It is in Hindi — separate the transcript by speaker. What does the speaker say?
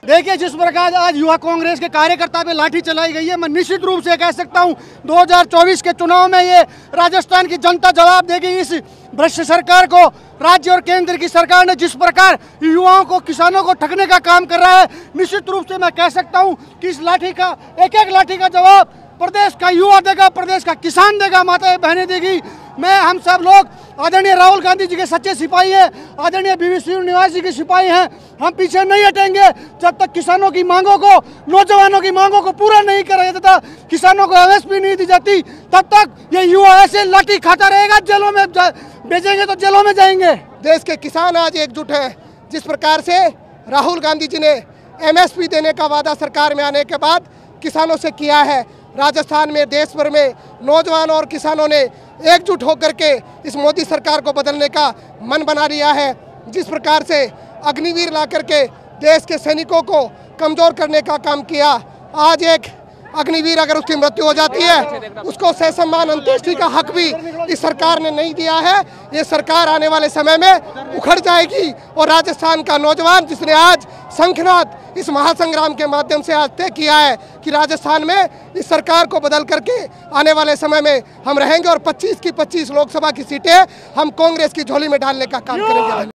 Speaker 1: देखिए, जिस प्रकार आज युवा कांग्रेस के कार्यकर्ता पे लाठी चलाई गई है, मैं निश्चित रूप से कह सकता हूं 2024 के चुनाव में ये राजस्थान की जनता जवाब देगी इस भ्रष्ट सरकार को। राज्य और केंद्र की सरकार ने जिस प्रकार युवाओं को, किसानों को ठगने का काम कर रहा है, निश्चित रूप से मैं कह सकता हूं कि इस लाठी का, एक एक लाठी का जवाब प्रदेश का युवा देगा, प्रदेश का किसान देगा, माताएं बहनें देगी। मैं, हम सब लोग आदरणीय राहुल गांधी जी के सच्चे सिपाही हैं, आदरणीय बीवी श्रीनिवास जी के सिपाही हैं। हम पीछे नहीं हटेंगे जब तक किसानों की मांगों को, नौजवानों की मांगों को पूरा नहीं करा जाता, किसानों को एमएसपी नहीं दी जाती, तब तक ये युवा ऐसे लाठी खाता रहेगा। जेलों में बेचेंगे तो जेलों में जाएंगे।
Speaker 2: देश के किसान आज एकजुट हैं। जिस प्रकार से राहुल गांधी जी ने एमएसपी देने का वादा सरकार में आने के बाद किसानों से किया है, राजस्थान में, देश भर में नौजवानों और किसानों ने एकजुट होकर के इस मोदी सरकार को बदलने का मन बना लिया है। जिस प्रकार से अग्निवीर ला करके देश के सैनिकों को कमज़ोर करने का काम किया, आज एक अग्निवीर अगर उसकी मृत्यु हो जाती है, उसको ससम्मान अंत्येष्टि का हक भी इस सरकार ने नहीं दिया है। ये सरकार आने वाले समय में उखड़ जाएगी और राजस्थान का नौजवान, जिसने आज शंखनाद इस महासंग्राम के माध्यम से आज तय किया है कि राजस्थान में इस सरकार को बदल करके आने वाले समय में हम रहेंगे और 25 की 25 लोकसभा की सीटें हम कांग्रेस की झोली में डालने का काम करेंगे।